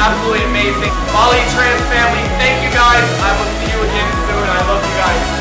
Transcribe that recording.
absolutely amazing. Molly Trans family, thank you guys. I will see you again soon. I love you guys